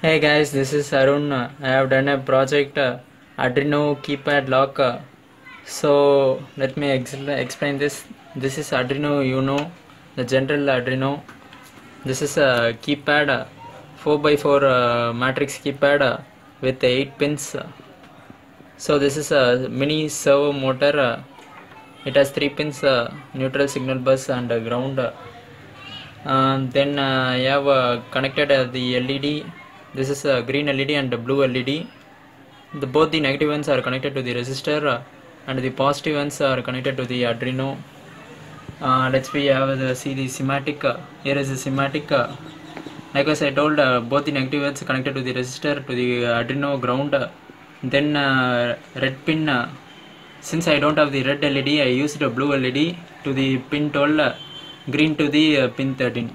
Hey guys, this is Arun. I have done a project Arduino Keypad Lock. So let me explain this. This is Arduino Uno, the general Arduino. This is a keypad, 4x4 matrix keypad with 8 pins. So this is a mini servo motor. It has 3 pins, neutral, signal bus and ground. Then I have connected the LED. This is a green LED and a blue LED. Both the negative ones are connected to the resistor and the positive ones are connected to the Arduino. Let's see the schematic. Here is the schematic. Like as I told, both the negative ones connected to the resistor to the Arduino ground. Then red pin. Since I don't have the red LED, I used a blue LED to the pin 12, green to the pin 13.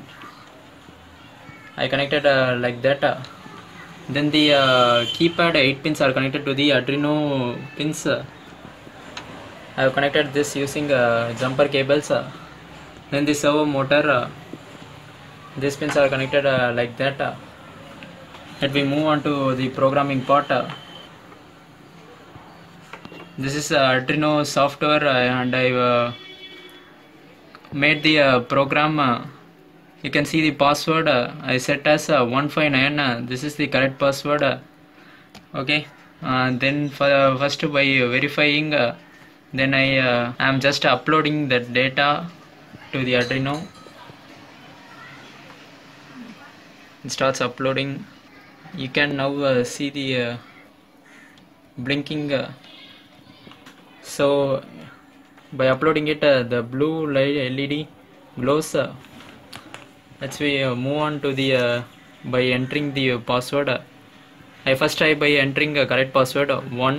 I connected like that. Then the keypad 8 pins are connected to the Arduino pins. I have connected this using jumper cables. Then the servo motor, these pins are connected like that. Let me move on to the programming part. This is Arduino software and I've made the program. You can see the password I set as 159. This is the correct password. Okay. Then first by verifying, then I am just uploading the data to the Arduino. It starts uploading. You can now see the blinking. So by uploading it, the blue LED glows. Let's move on to the by entering the password. I first try by entering a correct password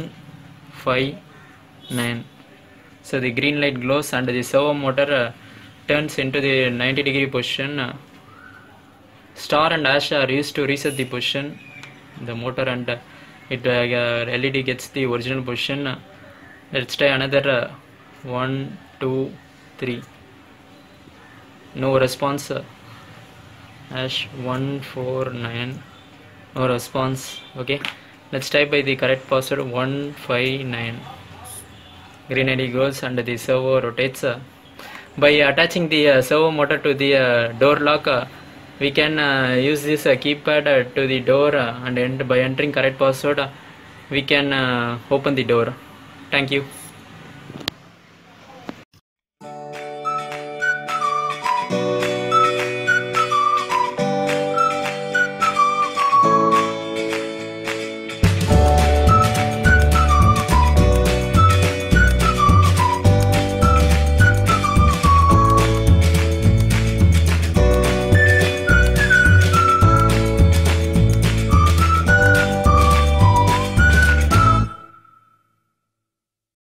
159. So the green light glows and the servo motor turns into the 90-degree position. Star and hash are used to reset the position, the motor, and it LED gets the original position. Let's try another 1, 2, 3. No response. Hash 149. No response. Okay. Let's type by the correct password 159. Green LED goes and the servo rotates. By attaching the servo motor to the door lock, we can use this keypad to the door and by entering correct password, we can open the door. Thank you.